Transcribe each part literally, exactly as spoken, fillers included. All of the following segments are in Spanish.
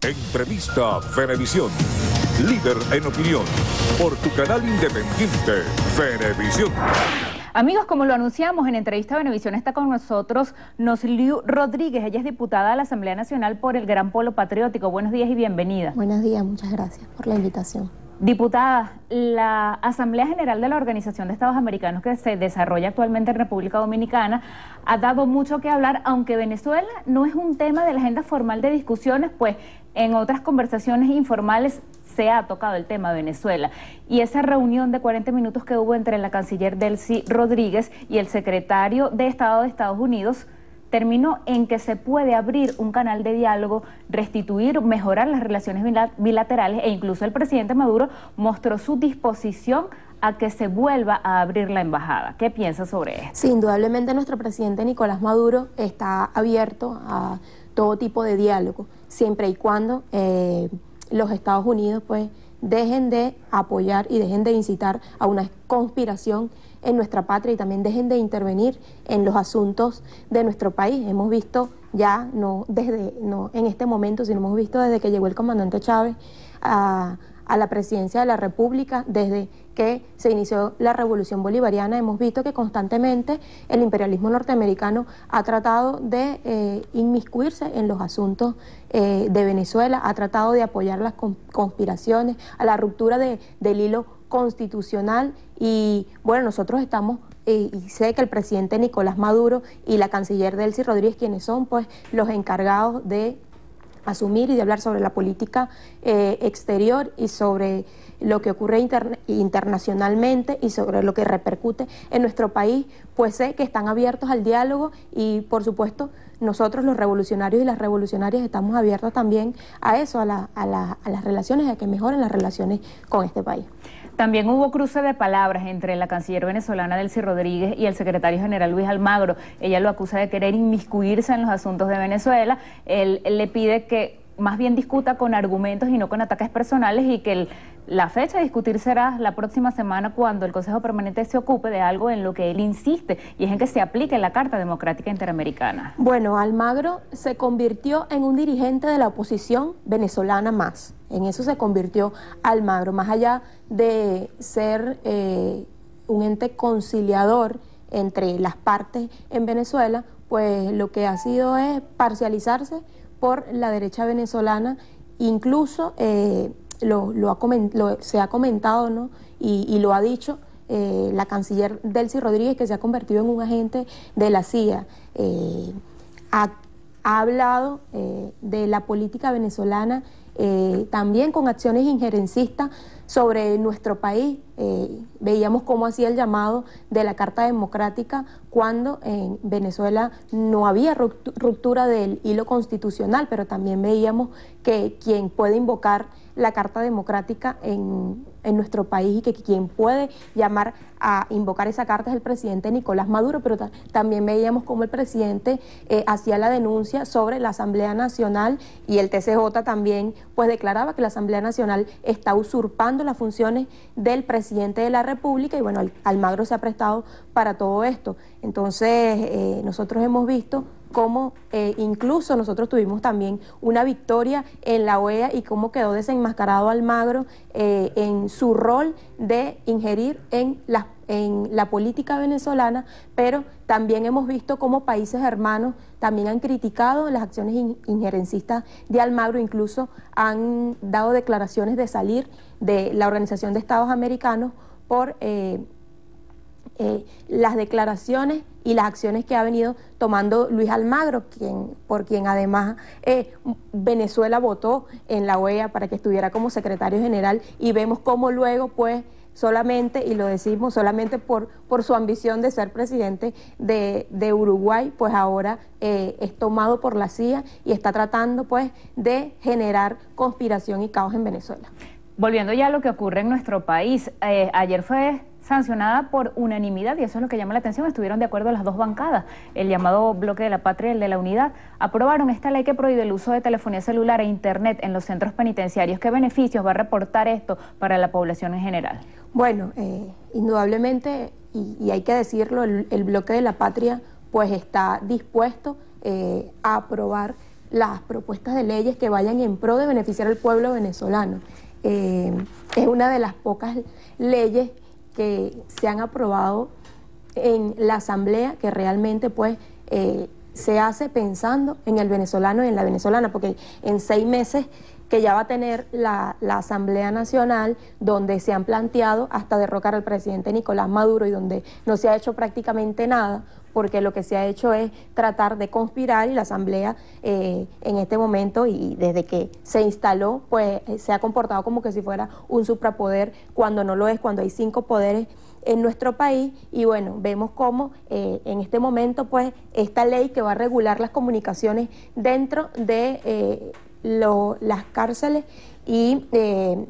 Entrevista Venevisión. Líder en opinión. Por tu canal independiente, Venevisión. Amigos, como lo anunciamos en Entrevista Venevisión, está con nosotros Nosliu Rodríguez. Ella es diputada de la Asamblea Nacional por el Gran Polo Patriótico. Buenos días y bienvenida. Buenos días, muchas gracias por la invitación. Diputada, la Asamblea General de la Organización de Estados Americanos, que se desarrolla actualmente en República Dominicana, ha dado mucho que hablar, aunque Venezuela no es un tema de la agenda formal de discusiones, pues en otras conversaciones informales se ha tocado el tema de Venezuela. Y esa reunión de cuarenta minutos que hubo entre la canciller Delcy Rodríguez y el secretario de Estado de Estados Unidos terminó en que se puede abrir un canal de diálogo, restituir, mejorar las relaciones bilaterales, e incluso el presidente Maduro mostró su disposición a que se vuelva a abrir la embajada. ¿Qué piensa sobre esto? Sí, indudablemente nuestro presidente Nicolás Maduro está abierto a todo tipo de diálogo, siempre y cuando eh, los Estados Unidos pues dejen de apoyar y dejen de incitar a una conspiración en nuestra patria y también dejen de intervenir en los asuntos de nuestro país. Hemos visto ya, no desde no en este momento, sino hemos visto desde que llegó el comandante Chávez a, a la presidencia de la República, desde que se inició la Revolución Bolivariana, hemos visto que constantemente el imperialismo norteamericano ha tratado de eh, inmiscuirse en los asuntos eh, de Venezuela, ha tratado de apoyar las conspiraciones, a la ruptura de, del hilo constitucional. Y bueno, nosotros estamos, eh, y sé que el presidente Nicolás Maduro y la canciller Delcy Rodríguez, quienes son pues los encargados de asumir y de hablar sobre la política eh, exterior y sobre lo que ocurre inter internacionalmente y sobre lo que repercute en nuestro país, pues sé que están abiertos al diálogo y por supuesto nosotros los revolucionarios y las revolucionarias estamos abiertos también a eso, a, la, a, la, a las relaciones, a que mejoren las relaciones con este país. También hubo cruce de palabras entre la canciller venezolana Delcy Rodríguez y el secretario general Luis Almagro. Ella lo acusa de querer inmiscuirse en los asuntos de Venezuela. Él, él le pide que más bien discuta con argumentos y no con ataques personales, y que el, la fecha de discutir será la próxima semana, cuando el Consejo Permanente se ocupe de algo en lo que él insiste, y es en que se aplique la Carta Democrática Interamericana. Bueno, Almagro se convirtió en un dirigente de la oposición venezolana más. En eso se convirtió Almagro, más allá de ser eh, un ente conciliador entre las partes en Venezuela, pues lo que ha sido es parcializarse por la derecha venezolana. Incluso eh, lo, lo ha coment, lo, se ha comentado, ¿no? y, y lo ha dicho eh, la canciller Delcy Rodríguez, que se ha convertido en un agente de la C I A. Eh, ha, ha hablado eh, de la política venezolana eh, también con acciones injerencistas sobre nuestro país. Eh, veíamos cómo hacía el llamado de la Carta Democrática cuando en Venezuela no había ruptura del hilo constitucional, pero también veíamos que quien puede invocar la Carta Democrática en, en nuestro país y que quien puede llamar a invocar esa carta es el presidente Nicolás Maduro, pero ta también veíamos cómo el presidente eh, hacía la denuncia sobre la Asamblea Nacional, y el T C J también pues declaraba que la Asamblea Nacional está usurpando las funciones del presidente de la República, y bueno, Almagro se ha prestado para todo esto. Entonces eh, nosotros hemos visto cómo eh, incluso nosotros tuvimos también una victoria en la O E A y cómo quedó desenmascarado Almagro eh, en su rol de ingerir en la, en la política venezolana, pero también hemos visto cómo países hermanos también han criticado las acciones in, injerencistas de Almagro, incluso han dado declaraciones de salir de la Organización de Estados Americanos por eh, eh, las declaraciones y las acciones que ha venido tomando Luis Almagro, quien, por quien además eh, Venezuela votó en la O E A para que estuviera como secretario general, y vemos cómo luego pues solamente, y lo decimos solamente por, por su ambición de ser presidente de, de Uruguay, pues ahora eh, es tomado por la C I A y está tratando pues de generar conspiración y caos en Venezuela. Volviendo ya a lo que ocurre en nuestro país, eh, ayer fue sancionada por unanimidad, y eso es lo que llama la atención. Estuvieron de acuerdo las dos bancadas, el llamado Bloque de la Patria y el de la Unidad. Aprobaron esta ley que prohíbe el uso de telefonía celular e internet en los centros penitenciarios. ¿Qué beneficios va a reportar esto para la población en general? Bueno, eh, indudablemente, y, y hay que decirlo, el, el Bloque de la Patria pues está dispuesto eh, a aprobar las propuestas de leyes que vayan en pro de beneficiar al pueblo venezolano. Eh, es una de las pocas leyes que se han aprobado en la Asamblea que realmente pues eh, se hace pensando en el venezolano y en la venezolana, porque en seis meses que ya va a tener la, la Asamblea Nacional, donde se han planteado hasta derrocar al presidente Nicolás Maduro y donde no se ha hecho prácticamente nada, porque lo que se ha hecho es tratar de conspirar, y la Asamblea eh, en este momento y desde que se instaló, pues eh, se ha comportado como que si fuera un suprapoder, cuando no lo es, cuando hay cinco poderes en nuestro país. Y bueno, vemos cómo eh, en este momento pues esta ley que va a regular las comunicaciones dentro de eh, lo, las cárceles y eh,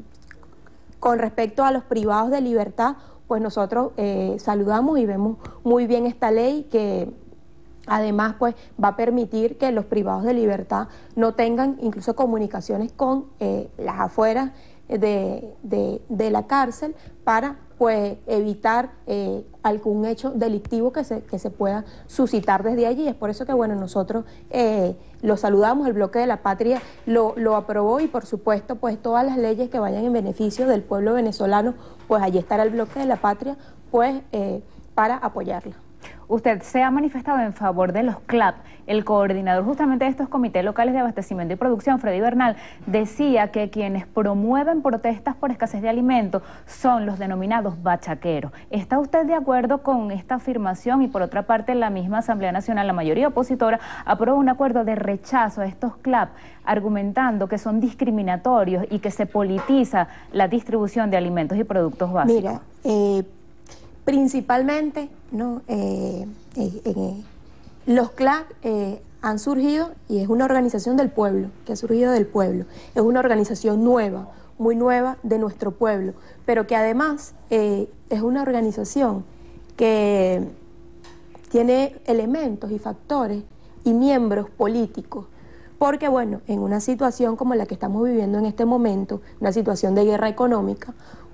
con respecto a los privados de libertad, pues nosotros eh, saludamos y vemos muy bien esta ley, que además pues va a permitir que los privados de libertad no tengan incluso comunicaciones con eh, las afueras de, de, de la cárcel, para pues evitar eh, algún hecho delictivo que se, que se pueda suscitar desde allí. Es por eso que bueno, nosotros eh, lo saludamos, el Bloque de la Patria lo, lo aprobó, y por supuesto pues todas las leyes que vayan en beneficio del pueblo venezolano, pues allí estará el Bloque de la Patria pues eh, para apoyarla. Usted se ha manifestado en favor de los C L A P. El coordinador justamente de estos comités locales de abastecimiento y producción, Freddy Bernal, decía que quienes promueven protestas por escasez de alimentos son los denominados bachaqueros. ¿Está usted de acuerdo con esta afirmación? Y por otra parte, la misma Asamblea Nacional, la mayoría opositora, aprobó un acuerdo de rechazo a estos C L A P, argumentando que son discriminatorios y que se politiza la distribución de alimentos y productos básicos. Mira, eh, principalmente, ¿no? Eh, eh, eh, los C L A P eh, han surgido, y es una organización del pueblo, que ha surgido del pueblo. Es una organización nueva, muy nueva de nuestro pueblo, pero que además eh, es una organización que tiene elementos y factores y miembros políticos. Porque bueno, en una situación como la que estamos viviendo en este momento, una situación de guerra económica,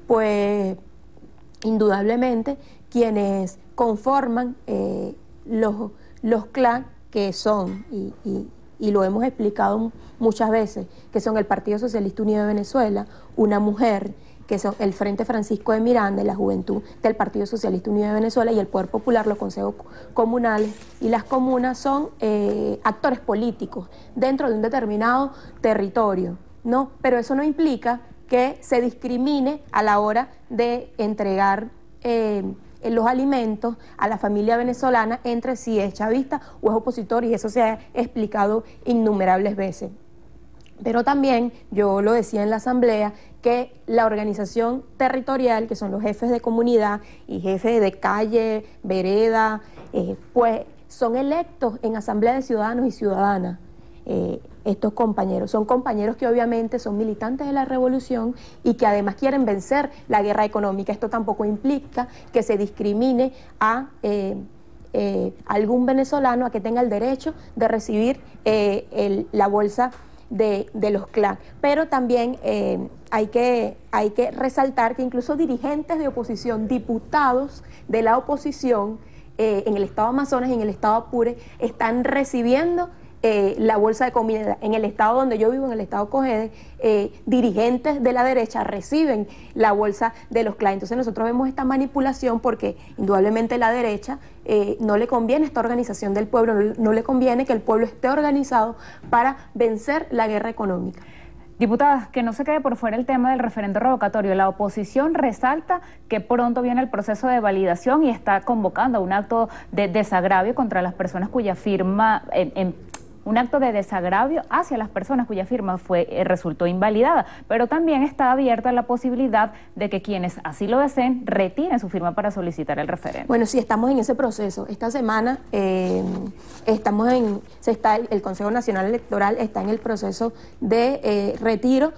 pues indudablemente quienes conforman eh, los, los C L A P, que son, y, y, y lo hemos explicado muchas veces, que son el Partido Socialista Unido de Venezuela, una mujer, que son el Frente Francisco de Miranda, la Juventud del Partido Socialista Unido de Venezuela, y el Poder Popular, los consejos comunales y las comunas, son eh, actores políticos dentro de un determinado territorio, ¿no? Pero eso no implica que se discrimine a la hora de entregar eh, los alimentos a la familia venezolana entre si es chavista o es opositor, y eso se ha explicado innumerables veces. Pero también, yo lo decía en la Asamblea, que la organización territorial, que son los jefes de comunidad y jefes de calle, vereda, eh, pues son electos en Asamblea de Ciudadanos y Ciudadanas. Eh, estos compañeros son compañeros que obviamente son militantes de la revolución y que además quieren vencer la guerra económica. Esto tampoco implica que se discrimine a eh, eh, algún venezolano a que tenga el derecho de recibir eh, el, la bolsa de, de los C L A P. Pero también eh, hay que, hay que resaltar que incluso dirigentes de oposición, diputados de la oposición eh, en el estado Amazonas y en el estado Apure, están recibiendo Eh, la bolsa de comida. En el estado donde yo vivo, en el estado Cogede, eh, dirigentes de la derecha reciben la bolsa de los C L A P. Entonces nosotros vemos esta manipulación porque indudablemente la derecha eh, no le conviene esta organización del pueblo, no, no le conviene que el pueblo esté organizado para vencer la guerra económica. Diputada, que no se quede por fuera el tema del referendo revocatorio. La oposición resalta que pronto viene el proceso de validación y está convocando a un acto de desagravio contra las personas cuya firma... En, en, un acto de desagravio hacia las personas cuya firma fue, eh, resultó invalidada, pero también está abierta la posibilidad de que quienes así lo deseen retiren su firma para solicitar el referendo. Bueno, sí, estamos en ese proceso. Esta semana eh, estamos en, se está el, el Consejo Nacional Electoral está en el proceso de eh, retiro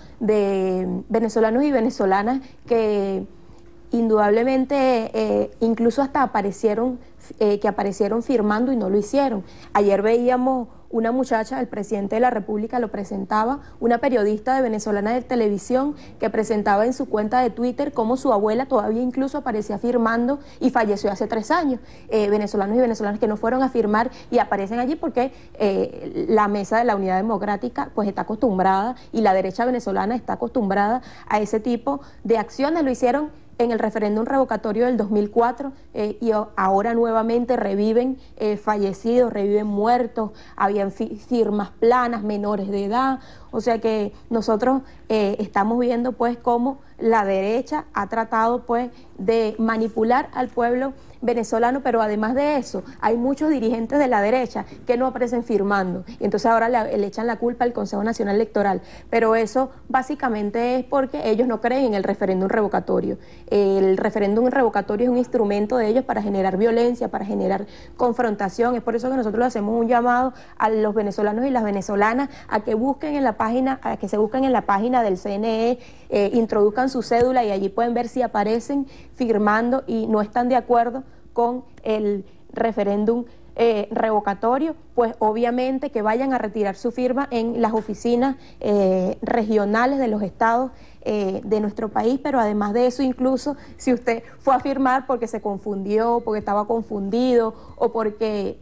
de venezolanos y venezolanas que indudablemente eh, incluso hasta aparecieron, eh, que aparecieron firmando y no lo hicieron. Ayer veíamos una muchacha, el presidente de la República lo presentaba, una periodista de venezolana de televisión que presentaba en su cuenta de Twitter cómo su abuela todavía incluso aparecía firmando y falleció hace tres años. Eh, venezolanos y venezolanas que no fueron a firmar y aparecen allí porque eh, la mesa de la Unidad Democrática pues está acostumbrada y la derecha venezolana está acostumbrada a ese tipo de acciones. Lo hicieron en el referéndum revocatorio del dos mil cuatro eh, y ahora nuevamente reviven eh, fallecidos, reviven muertos, habían fi firmas planas, menores de edad, o sea que nosotros eh, estamos viendo pues cómo la derecha ha tratado pues de manipular al pueblo venezolano, pero además de eso hay muchos dirigentes de la derecha que no aparecen firmando y entonces ahora le, le echan la culpa al Consejo Nacional Electoral, pero eso básicamente es porque ellos no creen en el referéndum revocatorio. El referéndum revocatorio es un instrumento de ellos para generar violencia, para generar confrontación. Es por eso que nosotros le hacemos un llamado a los venezolanos y las venezolanas a que busquen en la página, a que se busquen en la página del C N E, eh, introduzcan su cédula y allí pueden ver si aparecen firmando y no están de acuerdo con el referéndum eh, revocatorio, pues obviamente que vayan a retirar su firma en las oficinas eh, regionales de los estados eh, de nuestro país, pero además de eso, incluso si usted fue a firmar porque se confundió, porque estaba confundido o porque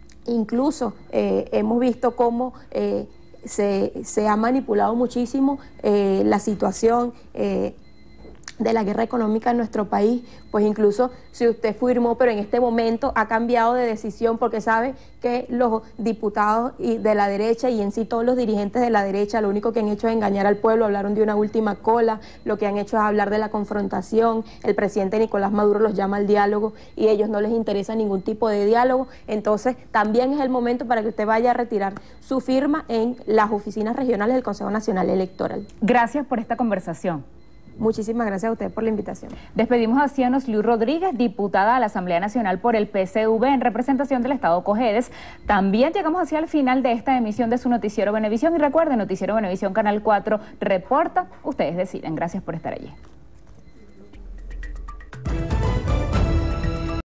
incluso eh, hemos visto cómo eh, se, se ha manipulado muchísimo eh, la situación eh, de la guerra económica en nuestro país, pues incluso si usted firmó, pero en este momento ha cambiado de decisión porque sabe que los diputados y de la derecha y en sí todos los dirigentes de la derecha lo único que han hecho es engañar al pueblo, hablaron de una última cola, lo que han hecho es hablar de la confrontación, el presidente Nicolás Maduro los llama al diálogo y a ellos no les interesa ningún tipo de diálogo, entonces también es el momento para que usted vaya a retirar su firma en las oficinas regionales del Consejo Nacional Electoral. Gracias por esta conversación. Muchísimas gracias a ustedes por la invitación. Despedimos a Cianos Luis Rodríguez, diputada a la Asamblea Nacional por el P C V en representación del Estado Cojedes. También llegamos hacia el final de esta emisión de su Noticiero Venevisión y recuerden, Noticiero Venevisión Canal cuatro reporta, ustedes deciden. Gracias por estar allí.